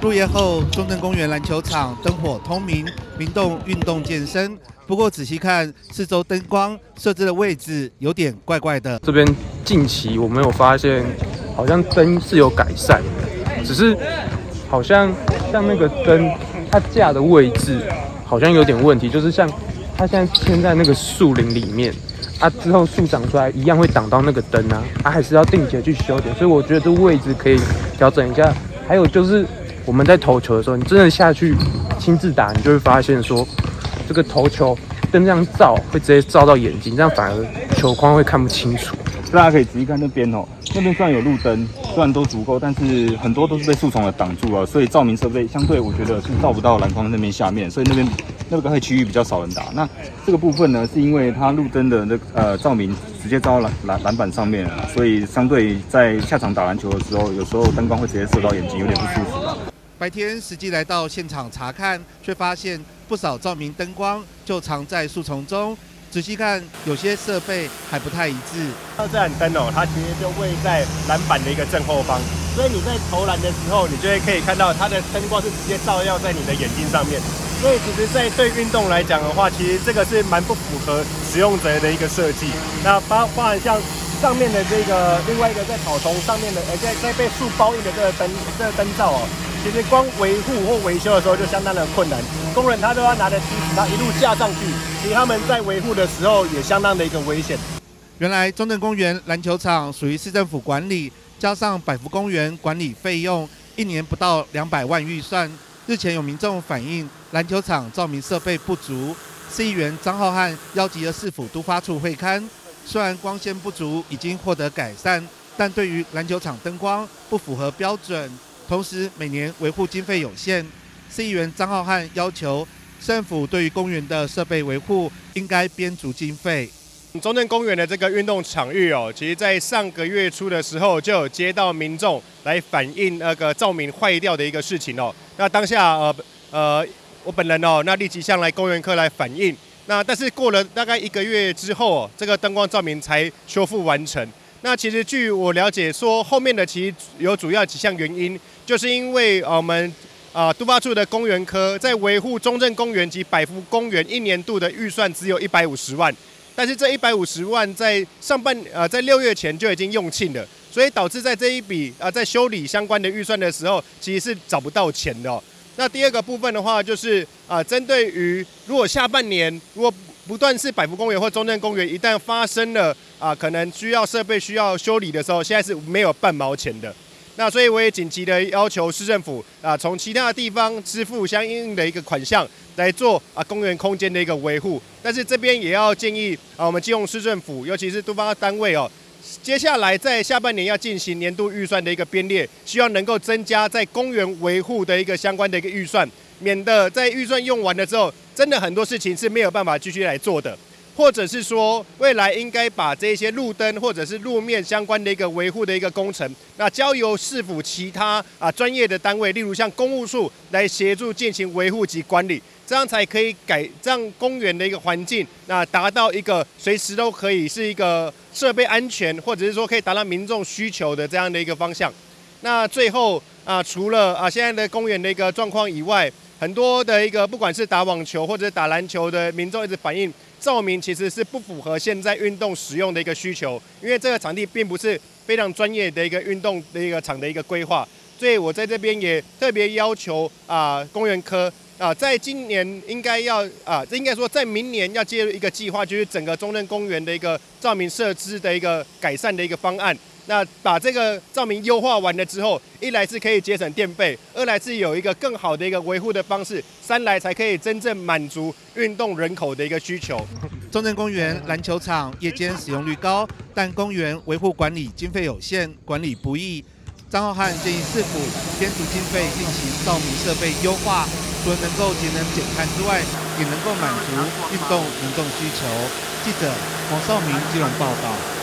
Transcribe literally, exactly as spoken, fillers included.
入夜后，中正公园篮球场灯火通明，民众运动健身。不过仔细看，四周灯光设置的位置有点怪怪的。 这边近期我们有发现，好像灯是有改善的，只是好像像那个灯，它架的位置好像有点问题，就是像它现在牵在那个树林里面。 啊，之后树长出来一样会挡到那个灯啊，啊还是要定期的去修点，所以我觉得这位置可以调整一下。还有就是我们在投球的时候，你真的下去亲自打，你就会发现说，这个投球灯这样照会直接照到眼睛，这样反而球框会看不清楚。 大家可以仔细看那边哦，那边虽然有路灯，虽然都足够，但是很多都是被树丛给挡住了，所以照明设备相对我觉得是照不到篮筐那边下面，所以那边那个区域比较少人打。那这个部分呢，是因为它路灯的那呃照明直接照到篮篮篮板上面了，所以相对在下场打篮球的时候，有时候灯光会直接射到眼睛，有点不舒服了。 白天实际来到现场查看，却发现不少照明灯光就藏在树丛中。 仔细看，有些设备还不太一致。 这盏灯哦，它其实就位在篮板的一个正后方，所以你在投篮的时候，你就会可以看到它的灯光是直接照耀在你的眼睛上面。所以其实，在对运动来讲的话，其实这个是蛮不符合使用者的一个设计。那包包含像上面的这个另外一个在草丛上面的，呃，在在被树包印的这个灯这个灯罩哦。 其实光维护或维修的时候就相当的困难，工人他都要拿着梯子，他一路架上去，其实他们在维护的时候也相当的一个危险。 原来中正公园篮球场属于市政府管理，加上百福公园管理费用，一年不到两百万预算。日前有民众反映篮球场照明设备不足，市议员张浩瀚邀集了市府都发处会勘，虽然光线不足已经获得改善，但对于篮球场灯光不符合标准。 同时，每年维护经费有限，市议员张浩瀚要求政府对于公园的设备维护应该编足经费。 中正公园的这个运动场域哦，其实在上个月初的时候就有接到民众来反映那个照明坏掉的一个事情哦。那当下呃呃，我本人哦，那立即向来公园科来反映。那但是过了大概一个月之后哦，这个灯光照明才修复完成。 那其实据我了解，说后面的其实有主要几项原因，就是因为我们啊都发处的公园科在维护中正公园及百福公园一年度的预算只有一百五十万，但是这一百五十万在上半呃在六月前就已经用罄了，所以导致在这一笔啊在修理相关的预算的时候，其实是找不到钱的哦。那第二个部分的话，就是啊针对于如果下半年如果 不断是百福公园或中正公园，一旦发生了啊，可能需要设备需要修理的时候，现在是没有半毛钱的。那所以我也紧急的要求市政府啊，从其他的地方支付相应的一个款项来做啊公园空间的一个维护。但是这边也要建议啊，我们基隆市政府，尤其是都发单位哦，接下来在下半年要进行年度预算的一个编列，希望能够增加在公园维护的一个相关的一个预算。 免得在预算用完了之后，真的很多事情是没有办法继续来做的，或者是说未来应该把这些路灯或者是路面相关的一个维护的一个工程，那交由市府其他啊专业的单位，例如像公务处来协助进行维护及管理，这样才可以改让公园的一个环境，那达到一个随时都可以是一个设备安全，或者是说可以达到民众需求的这样的一个方向。那最后啊，除了啊现在的公园的一个状况以外， 很多的一个不管是打网球或者打篮球的民众一直反映，照明其实是不符合现在运动使用的一个需求，因为这个场地并不是非常专业的一个运动的一个场的一个规划，所以我在这边也特别要求啊公园科啊，在今年应该要啊，应该说在明年要介入一个计划，就是整个中正公园的一个照明设施的一个改善的一个方案。 那把这个照明优化完了之后，一来是可以节省电费，二来是有一个更好的一个维护的方式，三来才可以真正满足运动人口的一个需求。 中正公园篮球场夜间使用率高，但公园维护管理经费有限，管理不易。张浩瀚建议市府编足经费进行照明设备优化，除了能够节能减碳之外，也能够满足运动民众需求。记者黄少明基隆报道。